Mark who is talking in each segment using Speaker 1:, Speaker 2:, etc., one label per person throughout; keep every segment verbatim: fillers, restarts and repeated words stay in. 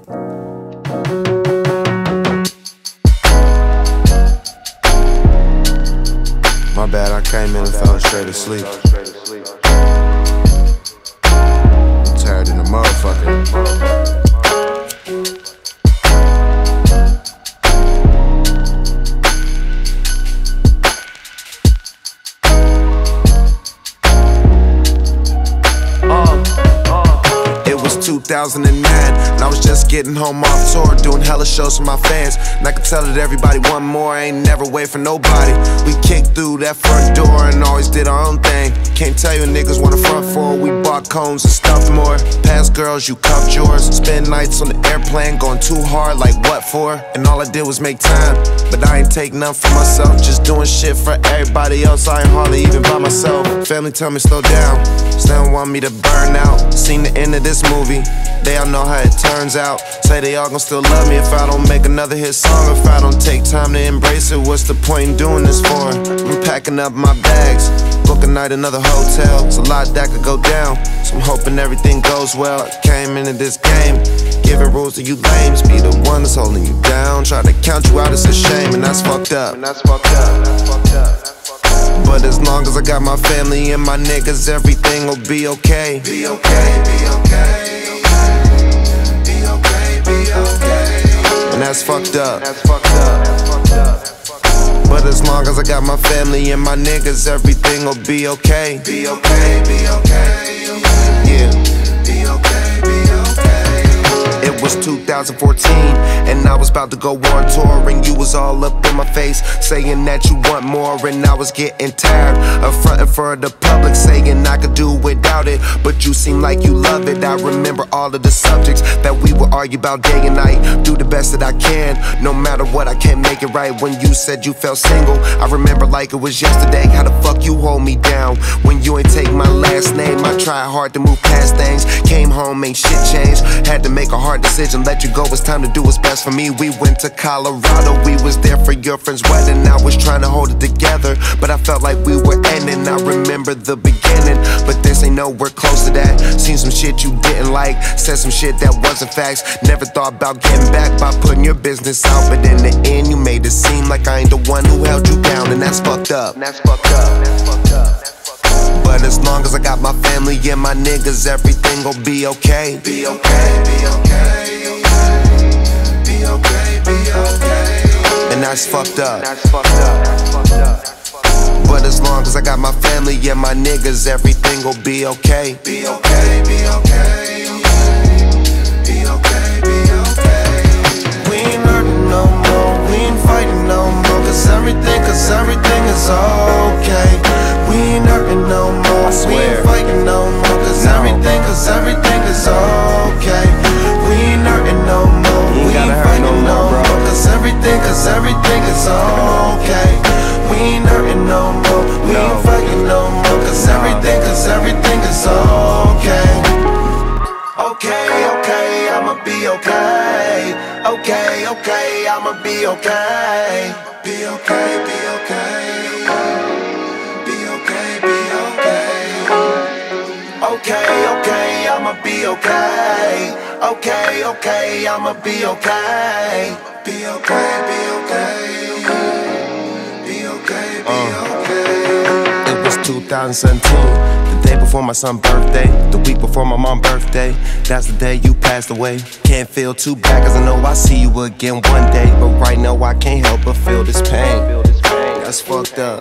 Speaker 1: My bad, I came in and fell straight asleep. I'm tired in the motherfucker. two thousand nine, and I was just getting home off tour, doing hella shows for my fans. And I could tell that everybody want more, I ain't never wait for nobody. We kicked through that front door and always did our own thing. Can't tell you niggas want a front for. We bought cones and stuff more. Past girls, you cuffed yours. Spend nights on the airplane, going too hard, like what for? And all I did was make time, but I ain't take none for myself. Just doing shit for everybody else, I ain't hardly even by myself. Family tell me slow down, they don't want me to burn out. Seen the end of this movie, they all know how it turns out. Say they all gon' still love me if I don't make another hit song. If I don't take time to embrace it, what's the point in doing this for? I'm packing up my bags, book a night, another hotel. It's a lot that could go down, so I'm hoping everything goes well. I came into this game, giving rules to you lames. Be the one that's holding you down, try to count you out, it's a shame. And that's fucked up, and that's fucked up, that's fucked up. But as long as I got my family and my niggas, everything will be okay. Be okay, be okay, be okay, be okay. And that's fucked up, that's fucked up, that's fucked up. But as long as I got my family and my niggas, everything will be okay. Be okay, be okay, yeah. Be okay, be okay. It was two thousand fourteen, and I was about to go on tour, and you was all up in my face, saying that you want more, and I was getting tired of fronting for the public, saying I could do without it, but you seem like you love it. I remember all of the subjects that we would argue about day and night. Do the best that I can, no matter what, I can't make it right. When you said you felt single, I remember like it was yesterday. How the fuck you hold me down when you ain't take my last name? I tried hard to move past things, came home, ain't shit changed. Had to make a hard decision, let you go, it's time to do what's best for me. We went to Colorado, we was there for your friend's wedding. I was trying to hold it together, but I felt like we were ending. I remember the beginning, but this ain't nowhere close to that. Seen some shit you didn't like, said some shit that wasn't facts. Never thought about getting back by putting your business out, but in the end you made it seem like I ain't the one who held you down, and that's fucked up. And that's fucked up. That's fucked up. But as long as I got my family and my niggas, everything gon' be okay. Be okay, be okay, be okay, be okay. And that's fucked up. That's fucked up. That's fucked up. But as long as I got my family and my niggas, everything gon' be okay. Be okay, be okay, be okay, be okay. We ain't hurting no more, we ain't fighting no more, cause everything, cause everything is okay. We ain't hurting no more, we ain't fighting no more, cause no. everything, cause everything is okay. We ain't hurting no more, we ain't fighting no more, cause everything, cause everything is okay. We ain't hurting no more, we no. ain't fighting no more, cause no. everything, cause everything is okay. Okay, okay, I'ma be okay. Okay, okay, I'ma be okay. Be okay, be okay. Okay, okay, I'ma be okay. Okay, okay, I'ma be okay. Be okay, be okay. Be okay, be okay. It was two thousand seventeen, the day before my son's birthday, the week before my mom's birthday. That's the day you passed away. Can't feel too bad, cause I know I'll see you again one day. But right now I can't help but feel this pain. That's fucked up.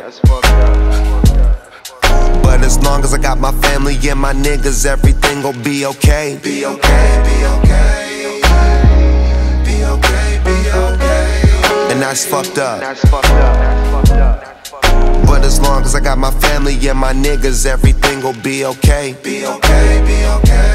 Speaker 1: But as long as I got my family and my niggas, everything gon' be okay. Be okay, be okay, be okay, be okay. And that's fucked up. That's fucked up. That's fucked up. But as long as I got my family and my niggas, everything gon' be okay. Be okay, be okay.